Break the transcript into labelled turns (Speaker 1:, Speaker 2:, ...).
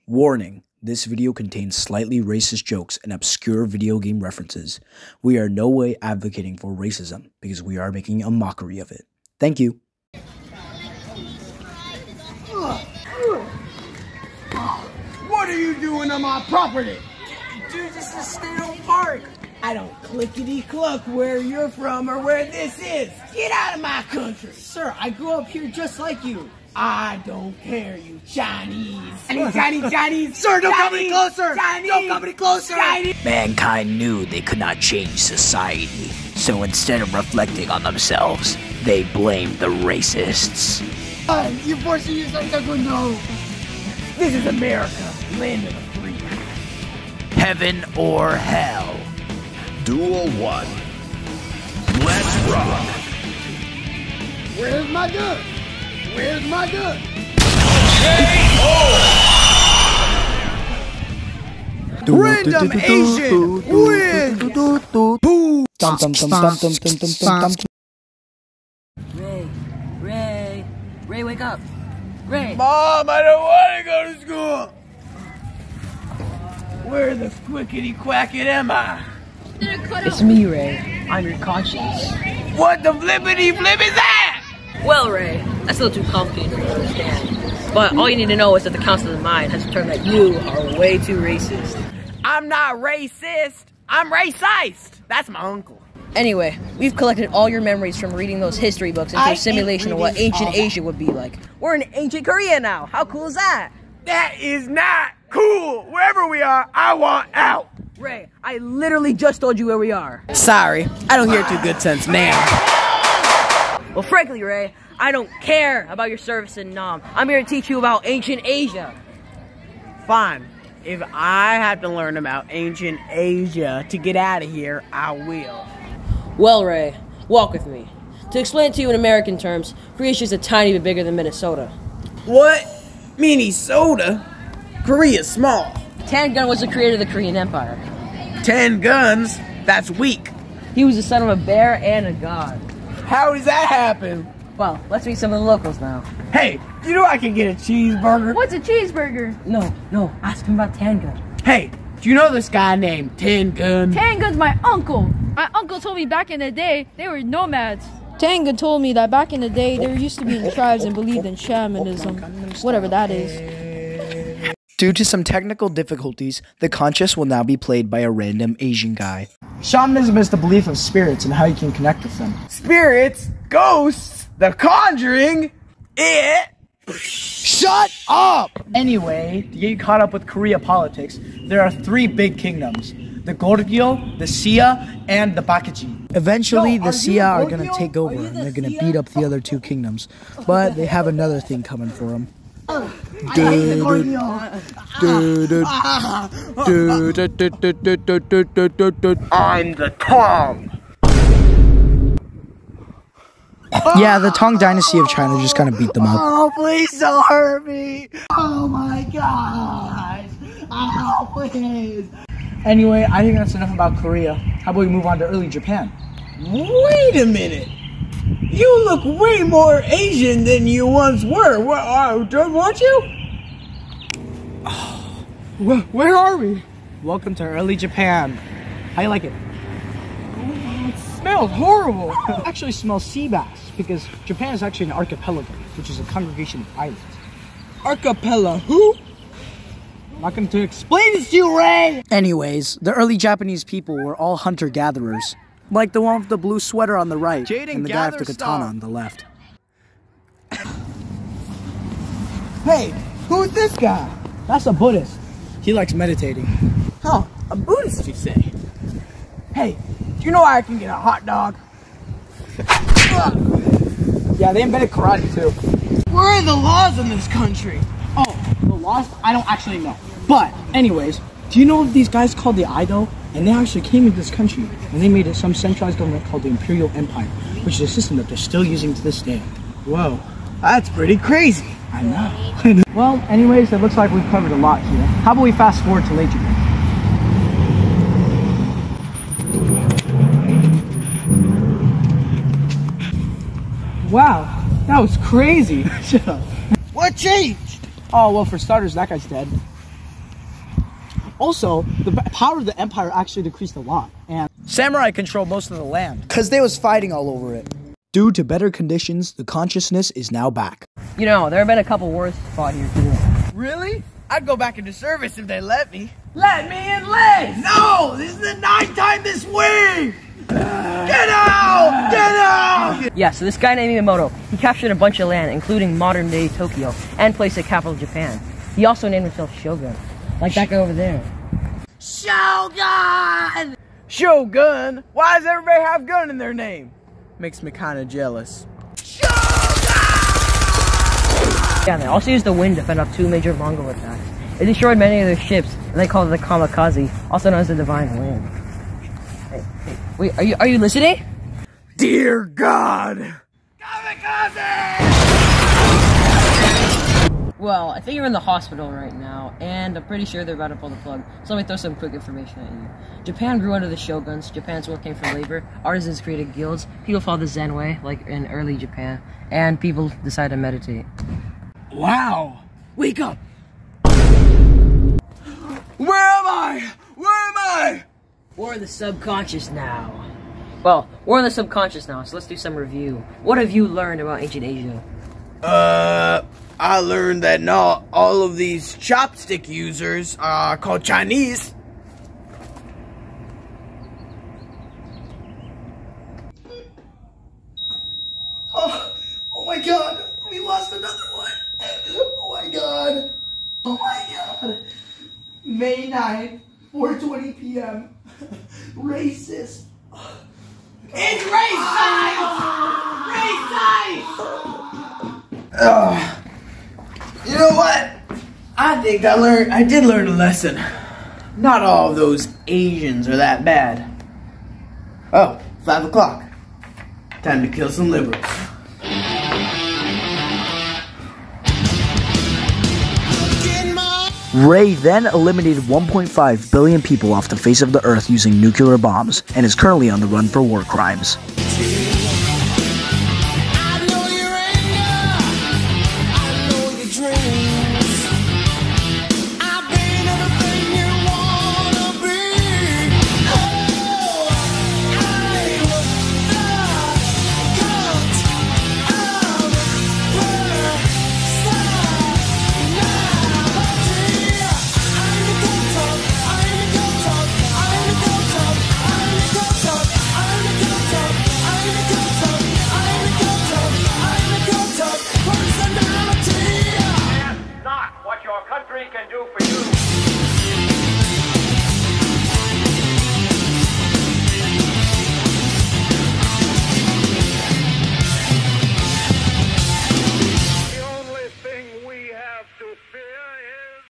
Speaker 1: Warning, this video contains slightly racist jokes and obscure video game references. We are no way advocating for racism because we are making a mockery of it. Thank you.
Speaker 2: What are you doing on my property?
Speaker 3: Dude, this is a state-owned park.
Speaker 2: I don't clickety-cluck where you're from or where this is. Get out of my country.
Speaker 3: Sir, I grew up here just like you.
Speaker 2: I don't care, you Chinese. Chinese.
Speaker 3: Sir, don't come any closer.
Speaker 2: Chinese.
Speaker 3: Don't come any closer.
Speaker 2: Chinese.
Speaker 1: Mankind knew they could not change society, so instead of reflecting on themselves, they blamed the racists.
Speaker 3: You're forcing yourself to go no.
Speaker 2: This is America, land of the free.
Speaker 1: Heaven or hell?
Speaker 4: Duel 1. Let's rock!
Speaker 3: Where's my gun? Where's my gun? Random Asian wins!
Speaker 5: Ray, wake up. Ray.
Speaker 2: Mom, I don't want to go to school. Where the quickety-quacket am I?
Speaker 5: It's me, Ray. I'm your conscience.
Speaker 2: What the flippity-flip is that?
Speaker 5: Well, Ray, that's a little too complicated to understand. But all you need to know is that the Council of Mind has determined that you are way too racist.
Speaker 2: I'm not racist. I'm racist. That's my uncle.
Speaker 5: Anyway, we've collected all your memories from reading those history books into a simulation of what ancient Asia would be like. We're in ancient Korea now. How cool is that?
Speaker 2: That is not cool. Wherever we are, I want out.
Speaker 5: Ray, I literally just told you where we are.
Speaker 2: Sorry, I don't hear too good sense now.
Speaker 5: Well, frankly, Ray, I don't care about your service in Nam. I'm here to teach you about ancient Asia.
Speaker 2: Fine. If I have to learn about ancient Asia to get out of here, I will.
Speaker 5: Well, Ray, walk with me. To explain it to you in American terms, Korea is just a tiny bit bigger than Minnesota.
Speaker 2: What? Minnesota? Korea's small.
Speaker 5: Tangun was the creator of the Korean Empire.
Speaker 2: 10 guns? That's weak.
Speaker 5: He was the son of a bear and a god.
Speaker 2: How does that happen?
Speaker 5: Well, let's meet some of the locals now.
Speaker 2: Hey, you know I can get a cheeseburger?
Speaker 6: What's a cheeseburger?
Speaker 5: No, ask him about Tangun.
Speaker 2: Hey, do you know this guy named Tangun?
Speaker 6: Tangun's my uncle. My uncle told me back in the day, they were nomads. Tangun told me that back in the day, there used to be tribes and believed in shamanism, whatever that is.
Speaker 1: Due to some technical difficulties, the Conscious will now be played by a random Asian guy.
Speaker 3: Shamanism is the belief of spirits and how you can connect with them.
Speaker 2: Spirits, ghosts, The Conjuring, it.
Speaker 3: Shut up! Anyway, to get you caught up with Korea politics, there are 3 big kingdoms. The Goryeo, the Sia, and the Baekje.
Speaker 1: Eventually, the Sia are going to take over and they're going to beat up the other 2 kingdoms. But they have another thing coming for them.
Speaker 2: I'm the Tang.
Speaker 1: Yeah, the Tang Dynasty of China just kind of beat them up.
Speaker 2: Oh, please don't hurt me. Oh my gosh. Oh, please.
Speaker 3: Anyway, I think that's enough about Korea. How about we move on to early Japan?
Speaker 2: Wait a minute. You look way more Asian than you once were. Weren't you? Where are we?
Speaker 3: Welcome to early Japan. How you like it?
Speaker 2: It smells horrible.
Speaker 3: It actually smells sea bass because Japan is actually an archipelago, which is a congregation of islands.
Speaker 2: Archipelago? Who?
Speaker 3: I'm not going to explain this to you, Ray!
Speaker 1: Anyways, the early Japanese people were all hunter-gatherers. Like the one with the blue sweater on the right, and the guy with the katana on the left.
Speaker 2: Hey, who's this guy?
Speaker 3: That's a Buddhist. He likes meditating.
Speaker 2: Huh, a Buddhist, you say? Hey, do you know where I can get a hot dog?
Speaker 3: Yeah, they invented karate too.
Speaker 2: Where are the laws in this country?
Speaker 3: Oh, the laws? I don't actually know. But, anyways, do you know of these guys called the Edo? And they actually came into this country, and they made it some centralized government called the Imperial Empire, which is a system that they're still using to this day.
Speaker 2: Whoa, that's pretty crazy.
Speaker 3: I know. Well, anyways, it looks like we've covered a lot here. How about we fast forward to late Japan? Wow, that was crazy. Shut up.
Speaker 2: What changed?
Speaker 3: Oh, well, for starters, that guy's dead. Also, the power of the empire actually decreased a lot. And
Speaker 2: Samurai control most of the land.
Speaker 1: Because they was fighting all over it. Due to better conditions, the consciousness is now back.
Speaker 5: You know, there have been a couple wars fought here too.
Speaker 2: Really? I'd go back into service if they let me. Let me in less! No! This is the 9th time this week! Get out! Get out!
Speaker 5: Yeah, so this guy named Miyamoto, he captured a bunch of land, including modern-day Tokyo, and placed the capital of Japan. He also named himself Shogun, like that guy over there.
Speaker 2: Shogun! Shogun? Why does everybody have gun in their name? Makes me kind of jealous.
Speaker 5: Yeah, they also used the wind to fend off 2 major Mongol attacks. It destroyed many of their ships, and they called it the Kamikaze, also known as the Divine Wind. Hey, wait, are you listening?
Speaker 2: Dear God! Kamikaze!
Speaker 5: Well, I think you're in the hospital right now, and I'm pretty sure they're about to pull the plug. So let me throw some quick information at you. Japan grew under the shoguns. Japan's wealth came from labor. Artisans created guilds. People followed the Zen way, like in early Japan. And people decided to meditate.
Speaker 2: Wow!
Speaker 5: Wake up!
Speaker 2: Where am I? Where am I?
Speaker 5: We're in the subconscious now. Well, we're in the subconscious now, so let's do some review. What have you learned about ancient Asia?
Speaker 2: I learned that not all of these chopstick users are called Chinese. Oh my God, we lost another one. Oh my God. Oh my God. May 9th, 4:20 p.m. Racist. It's racist! Racist! You know what? I think I did learn a lesson. Not all of those Asians are that bad. Oh, 5 o'clock. Time to kill some liberals.
Speaker 1: Ray then eliminated 1.5 billion people off the face of the earth using nuclear bombs, and is currently on the run for war crimes.